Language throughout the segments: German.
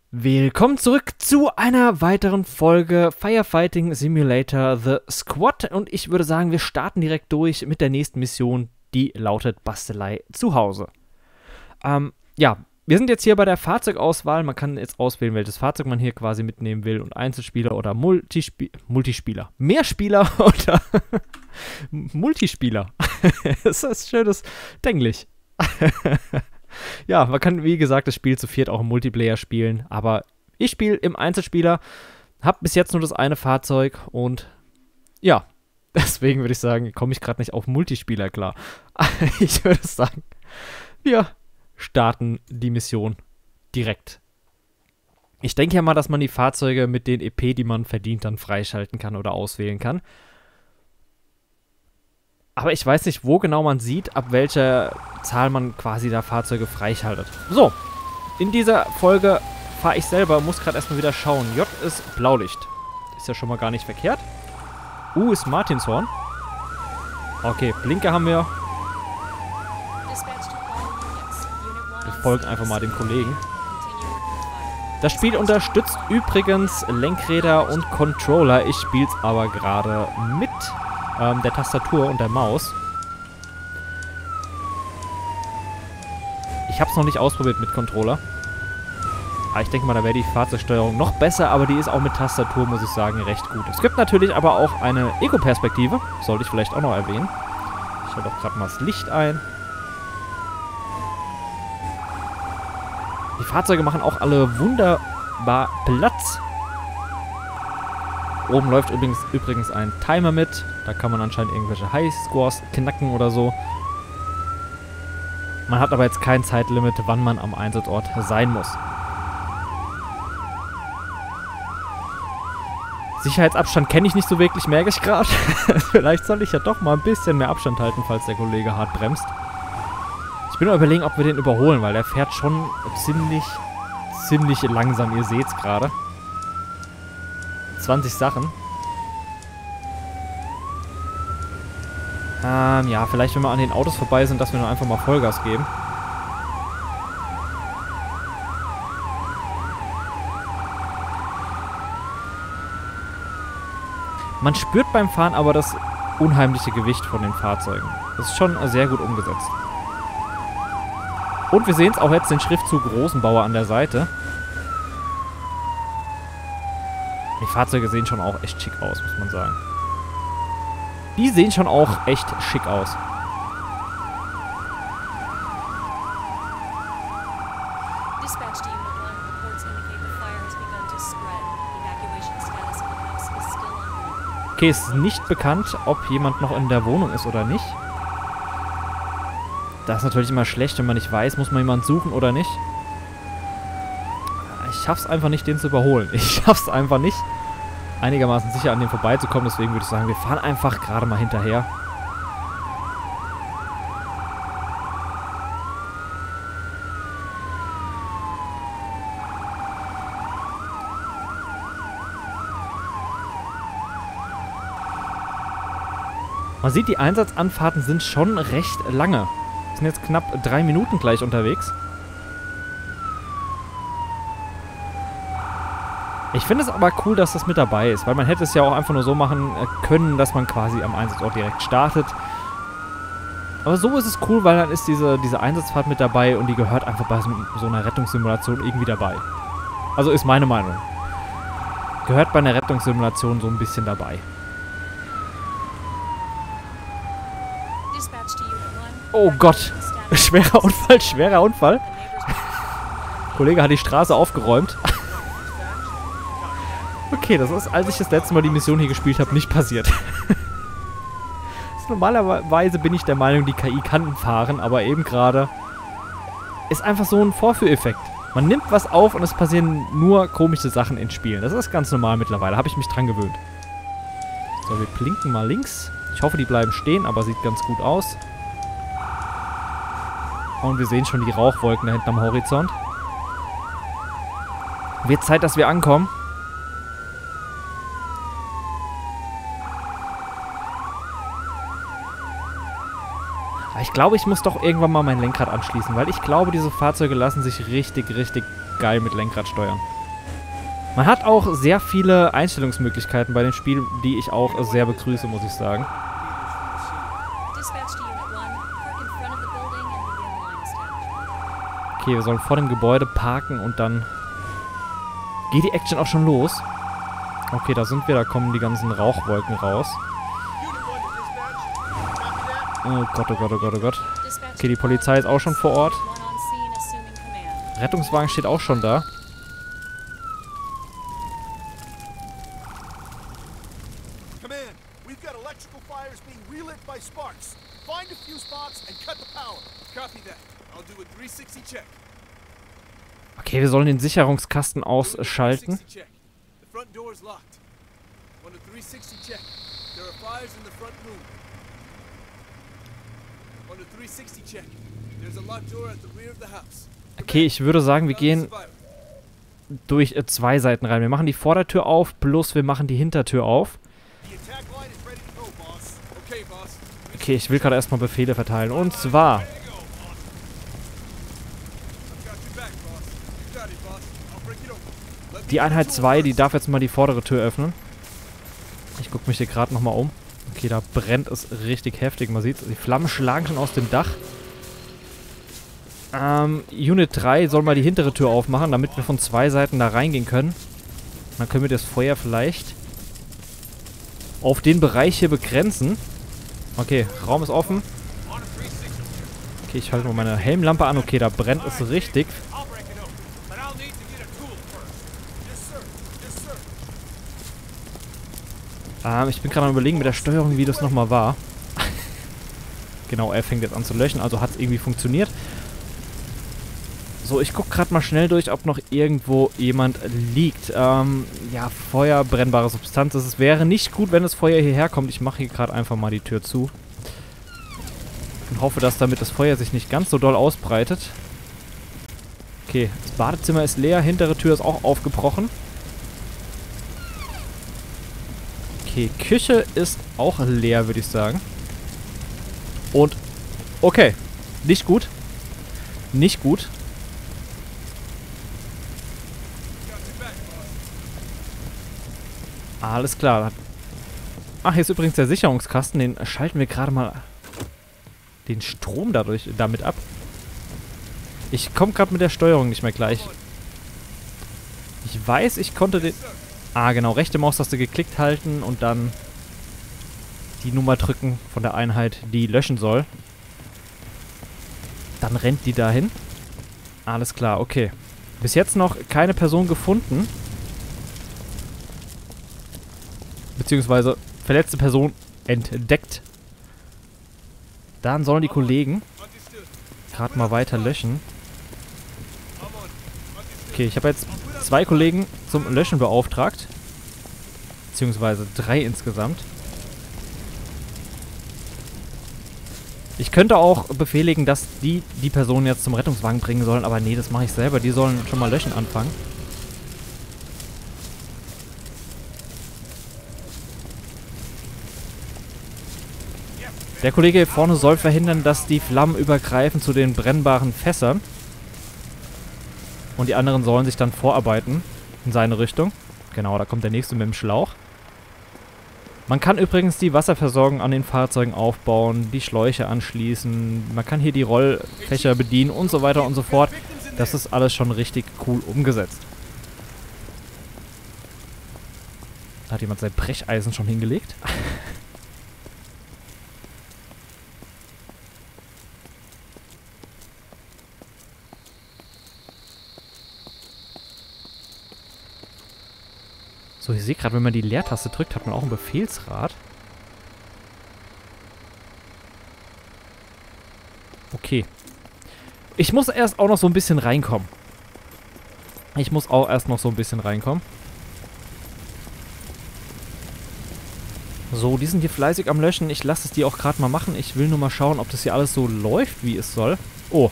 Willkommen zurück zu einer weiteren Folge Firefighting Simulator The Squad und ich würde sagen, wir starten direkt durch mit der nächsten Mission, die lautet Bastelei zu Hause. Ja, wir sind jetzt hier bei der Fahrzeugauswahl, man kann jetzt auswählen, welches Fahrzeug man hier quasi mitnehmen will und Einzelspieler oder Multispieler, Mehrspieler oder Multispieler. Das ist schönes Denglisch. Ja, man kann, wie gesagt, das Spiel zu viert auch im Multiplayer spielen, aber ich spiele im Einzelspieler, habe bis jetzt nur das eine Fahrzeug und ja, deswegen würde ich sagen, komme ich gerade nicht auf Multispieler klar. Ich würde sagen, wir starten die Mission direkt. Ich denke ja mal, dass man die Fahrzeuge mit den EP, die man verdient, dann freischalten kann oder auswählen kann. Aber ich weiß nicht, wo genau man sieht, ab welcher Zahl man quasi da Fahrzeuge freischaltet. So, in dieser Folge fahre ich selber, muss gerade erstmal wieder schauen. J ist Blaulicht. Ist ja schon mal gar nicht verkehrt. U ist Martinshorn. Okay, Blinker haben wir. Wir folgen einfach mal dem Kollegen. Das Spiel unterstützt übrigens Lenkräder und Controller. Ich spiele es aber gerade mit der Tastatur und der Maus. Ich habe es noch nicht ausprobiert mit Controller. Aber ich denke mal, da wäre die Fahrzeugsteuerung noch besser, aber die ist auch mit Tastatur, muss ich sagen, recht gut. Es gibt natürlich aber auch eine Ego-Perspektive. Sollte ich vielleicht auch noch erwähnen. Ich schalte auch gerade mal das Licht ein. Die Fahrzeuge machen auch alle wunderbar Platz. Oben läuft übrigens ein Timer mit. Da kann man anscheinend irgendwelche Highscores knacken oder so. Man hat aber jetzt kein Zeitlimit, wann man am Einsatzort sein muss. Sicherheitsabstand kenne ich nicht so wirklich, merke ich gerade. Vielleicht soll ich ja doch mal ein bisschen mehr Abstand halten, falls der Kollege hart bremst. Ich bin nur überlegen, ob wir den überholen, weil der fährt schon ziemlich langsam. Ihr seht es gerade. 20 Sachen. Ja, vielleicht wenn wir an den Autos vorbei sind, dass wir nur einfach mal Vollgas geben. Man spürt beim Fahren aber das unheimliche Gewicht von den Fahrzeugen. Das ist schon sehr gut umgesetzt. Und wir sehen es auch jetzt, den Schriftzug Rosenbauer an der Seite. Die Fahrzeuge sehen schon auch echt schick aus, muss man sagen. Die sehen schon auch echt schick aus. Okay, es ist nicht bekannt, ob jemand noch in der Wohnung ist oder nicht. Das ist natürlich immer schlecht, wenn man nicht weiß, muss man jemanden suchen oder nicht. Ich schaff's einfach nicht, den zu überholen. Ich schaff's einfach nicht, einigermaßen sicher an dem vorbeizukommen. Deswegen würde ich sagen, wir fahren einfach gerade mal hinterher. Man sieht, die Einsatzanfahrten sind schon recht lange. Wir sind jetzt knapp 3 Minuten gleich unterwegs. Ich finde es aber cool, dass das mit dabei ist, weil man hätte es ja auch einfach nur so machen können, dass man quasi am Einsatzort direkt startet. Aber so ist es cool, weil dann ist diese Einsatzfahrt mit dabei und die gehört einfach bei so einer Rettungssimulation irgendwie dabei. Also ist meine Meinung. Gehört bei einer Rettungssimulation so ein bisschen dabei. Oh Gott, schwerer Unfall, schwerer Unfall. Der Kollege hat die Straße aufgeräumt. Okay, das ist, als ich das letzte Mal die Mission hier gespielt habe, nicht passiert. Normalerweise bin ich der Meinung, die KI kann fahren, aber eben gerade ist einfach so ein Vorführeffekt. Man nimmt was auf und es passieren nur komische Sachen in Spielen. Das ist ganz normal mittlerweile, habe ich mich dran gewöhnt. So, wir blinken mal links. Ich hoffe, die bleiben stehen, aber sieht ganz gut aus. Und wir sehen schon die Rauchwolken da hinten am Horizont. Wird Zeit, dass wir ankommen. Aber ich glaube, ich muss doch irgendwann mal mein Lenkrad anschließen, weil ich glaube, diese Fahrzeuge lassen sich richtig geil mit Lenkrad steuern. Man hat auch sehr viele Einstellungsmöglichkeiten bei dem Spiel, die ich auch sehr begrüße, muss ich sagen. Okay, wir sollen vor dem Gebäude parken und dann geht die Action auch schon los. Okay, da sind wir, da kommen die ganzen Rauchwolken raus. Oh Gott, oh Gott, oh Gott, oh Gott. Okay, die Polizei ist auch schon vor Ort. Rettungswagen steht auch schon da. Command, we've got electrical fires being relit by sparks. Find a few spots and cut the power. Copy that. I'll do a 360 check. Okay, wir sollen den Sicherungskasten ausschalten. 360 check. The front door is locked. On a 360 check. There are fires in the front room. On a 360 check. There's a locked door at the rear of the house. Okay, ich würde sagen, wir gehen durch zwei Seiten rein. Wir machen die Vordertür auf, plus wir machen die Hintertür auf. Okay, ich will gerade erstmal Befehle verteilen. Und zwar... Die Einheit 2, die darf jetzt mal die vordere Tür öffnen. Ich gucke mich hier gerade nochmal um. Okay, da brennt es richtig heftig. Man sieht, die Flammen schlagen schon aus dem Dach. Unit 3 soll mal die hintere Tür aufmachen, damit wir von zwei Seiten da reingehen können. Dann können wir das Feuer vielleicht auf den Bereich hier begrenzen. Okay, Raum ist offen. Okay, ich halte mal meine Helmlampe an. Okay, da brennt es richtig. Ich bin gerade am Überlegen mit der Steuerung, wie das nochmal war. Genau, er fängt jetzt an zu löschen, also hat es irgendwie funktioniert. So, ich gucke gerade mal schnell durch, ob noch irgendwo jemand liegt. Ja, Feuer, brennbare Substanz. Es wäre nicht gut, wenn das Feuer hierher kommt. Ich mache hier gerade einfach mal die Tür zu. Und hoffe, dass damit das Feuer sich nicht ganz so doll ausbreitet. Okay, das Badezimmer ist leer. Hintere Tür ist auch aufgebrochen. Okay, Küche ist auch leer, würde ich sagen. Und, okay, nicht gut. Nicht gut. Alles klar. Ach, hier ist übrigens der Sicherungskasten. Den schalten wir gerade mal den Strom damit ab. Ich komme gerade mit der Steuerung nicht mehr gleich. Ich weiß, ich konnte den... Ah, genau. Rechte Maustaste geklickt halten und dann die Nummer drücken von der Einheit, die löschen soll. Dann rennt die dahin. Alles klar, okay. Bis jetzt noch keine Person gefunden. Beziehungsweise verletzte Person entdeckt. Dann sollen die Kollegen gerade mal weiter löschen. Okay, ich habe jetzt 2 Kollegen zum Löschen beauftragt. Beziehungsweise 3 insgesamt. Ich könnte auch befehligen, dass die Person jetzt zum Rettungswagen bringen sollen, aber nee, das mache ich selber. Die sollen schon mal löschen anfangen. Der Kollege hier vorne soll verhindern, dass die Flammen übergreifen zu den brennbaren Fässern. Und die anderen sollen sich dann vorarbeiten in seine Richtung. Genau, da kommt der nächste mit dem Schlauch. Man kann übrigens die Wasserversorgung an den Fahrzeugen aufbauen, die Schläuche anschließen, man kann hier die Rollfächer bedienen und so weiter und so fort. Das ist alles schon richtig cool umgesetzt. Da hat jemand sein Brecheisen schon hingelegt. So, ich sehe gerade, wenn man die Leertaste drückt, hat man auch ein Befehlsrad. Okay. Ich muss erst auch noch so ein bisschen reinkommen. So, die sind hier fleißig am Löschen. Ich lasse es die auch gerade mal machen. Ich will nur mal schauen, ob das hier alles so läuft, wie es soll. Oh.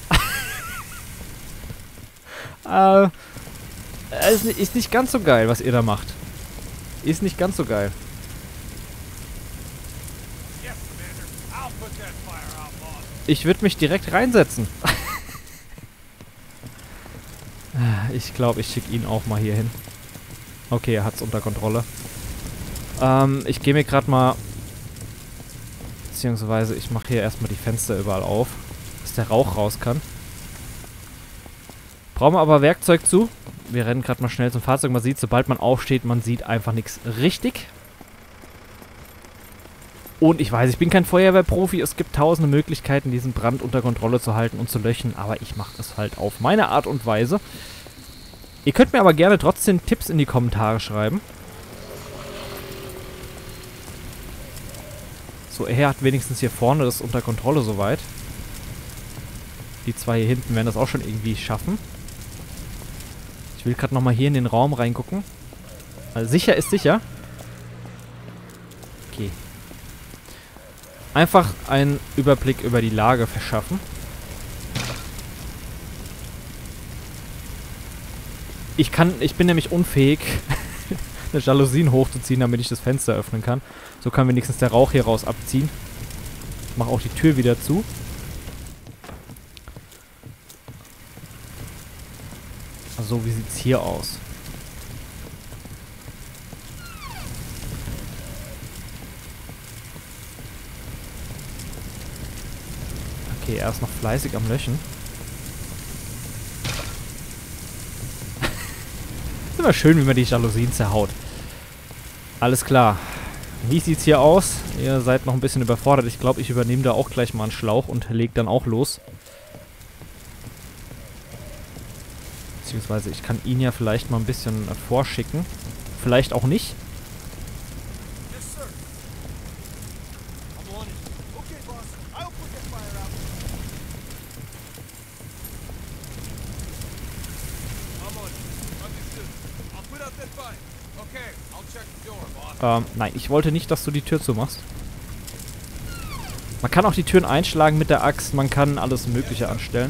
Ist nicht ganz so geil, was ihr da macht. Ist nicht ganz so geil. Ich würde mich direkt reinsetzen. Ich glaube, ich schicke ihn auch mal hier hin. Okay, er hat es unter Kontrolle. Ich gehe mir gerade mal... Beziehungsweise ich mache hier erstmal die Fenster überall auf, dass der Rauch raus kann. Brauchen wir aber Werkzeug zu. Wir rennen gerade mal schnell zum Fahrzeug. Man sieht, sobald man aufsteht, man sieht einfach nichts richtig. Und ich weiß, ich bin kein Feuerwehrprofi. Es gibt tausende Möglichkeiten, diesen Brand unter Kontrolle zu halten und zu löschen. Aber ich mache es halt auf meine Art und Weise. Ihr könnt mir aber gerne trotzdem Tipps in die Kommentare schreiben. So, er hat wenigstens hier vorne das unter Kontrolle soweit. Die zwei hier hinten werden das auch schon irgendwie schaffen. Ich will gerade nochmal hier in den Raum reingucken. Also sicher ist sicher. Okay. Einfach einen Überblick über die Lage verschaffen. Ich bin nämlich unfähig, eine Jalousien hochzuziehen, damit ich das Fenster öffnen kann. So kann wenigstens der Rauch hier raus abziehen. Ich mache auch die Tür wieder zu. So, wie sieht es hier aus? Okay, er ist noch fleißig am Löschen. Ist immer schön, wie man die Jalousien zerhaut. Alles klar. Wie sieht's hier aus? Ihr seid noch ein bisschen überfordert. Ich glaube, ich übernehme da auch gleich mal einen Schlauch und lege dann auch los. Beziehungsweise ich kann ihn ja vielleicht mal ein bisschen vorschicken. Vielleicht auch nicht. Nein, ich wollte nicht, dass du die Tür zumachst. Man kann auch die Türen einschlagen mit der Axt. Man kann alles Mögliche anstellen.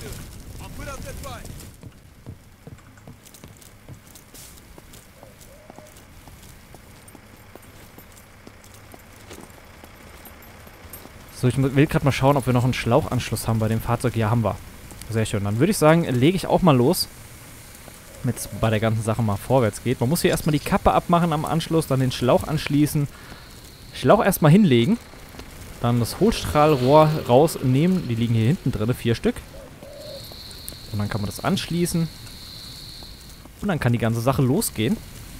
So, ich will gerade mal schauen, ob wir noch einen Schlauchanschluss haben bei dem Fahrzeug. Ja, haben wir. Sehr schön. Dann würde ich sagen, lege ich auch mal los. Damit es bei der ganzen Sache mal vorwärts geht. Man muss hier erstmal die Kappe abmachen am Anschluss, dann den Schlauch anschließen. Schlauch erstmal hinlegen. Dann das Hohlstrahlrohr rausnehmen. Die liegen hier hinten drin, 4 Stück. Und dann kann man das anschließen. Und dann kann die ganze Sache losgehen.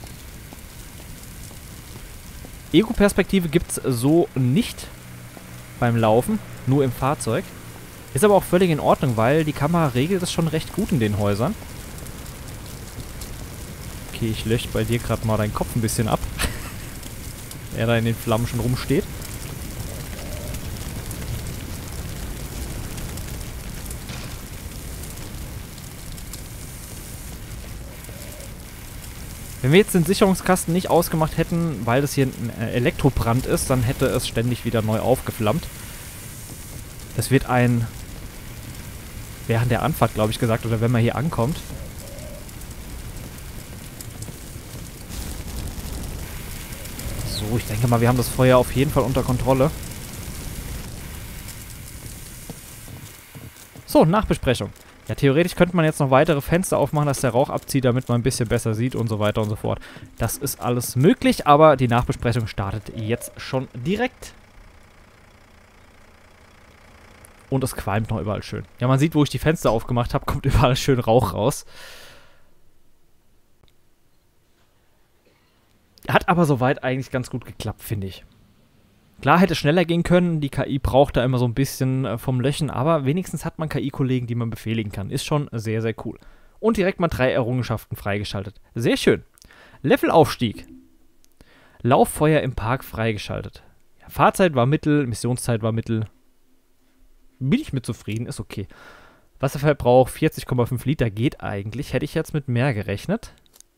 Ego-Perspektive gibt es so nicht beim Laufen, nur im Fahrzeug. Ist aber auch völlig in Ordnung, weil die Kamera regelt das schon recht gut in den Häusern. Okay, ich lösche bei dir gerade mal deinen Kopf ein bisschen ab. Er da in den Flammen schon rumsteht. Wenn wir jetzt den Sicherungskasten nicht ausgemacht hätten, weil das hier ein Elektrobrand ist, dann hätte es ständig wieder neu aufgeflammt. Das wird während der Anfahrt, glaube ich, gesagt, oder wenn man hier ankommt. So, ich denke mal, wir haben das Feuer auf jeden Fall unter Kontrolle. So, Nachbesprechung. Ja, theoretisch könnte man jetzt noch weitere Fenster aufmachen, dass der Rauch abzieht, damit man ein bisschen besser sieht und so weiter und so fort. Das ist alles möglich, aber die Nachbesprechung startet jetzt schon direkt. Und es qualmt noch überall schön. Ja, man sieht, wo ich die Fenster aufgemacht habe, kommt überall schön Rauch raus. Hat aber soweit eigentlich ganz gut geklappt, finde ich. Klar, hätte schneller gehen können. Die KI braucht da immer so ein bisschen vom Löschen. Aber wenigstens hat man KI-Kollegen, die man befehligen kann. Ist schon sehr, sehr cool. Und direkt mal 3 Errungenschaften freigeschaltet. Sehr schön. Levelaufstieg. Lauffeuer im Park freigeschaltet. Ja, Fahrzeit war mittel, Missionszeit war mittel. Bin ich mit zufrieden, ist okay. Wasserverbrauch 40,5 Liter geht eigentlich. Hätte ich jetzt mit mehr gerechnet.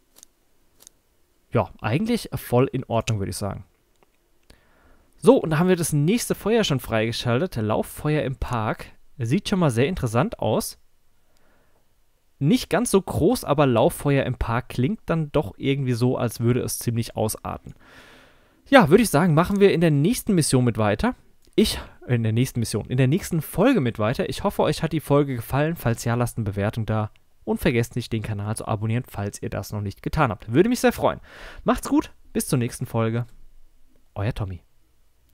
Ja, eigentlich voll in Ordnung, würde ich sagen. So, und da haben wir das nächste Feuer schon freigeschaltet. Lauffeuer im Park. Sieht schon mal sehr interessant aus. Nicht ganz so groß, aber Lauffeuer im Park klingt dann doch irgendwie so, als würde es ziemlich ausarten. Ja, würde ich sagen, machen wir in der nächsten Mission mit weiter. In der nächsten Folge mit weiter. Ich hoffe, euch hat die Folge gefallen. Falls ja, lasst eine Bewertung da. und vergesst nicht, den Kanal zu abonnieren, falls ihr das noch nicht getan habt. Würde mich sehr freuen. Macht's gut, bis zur nächsten Folge. Euer Tommy.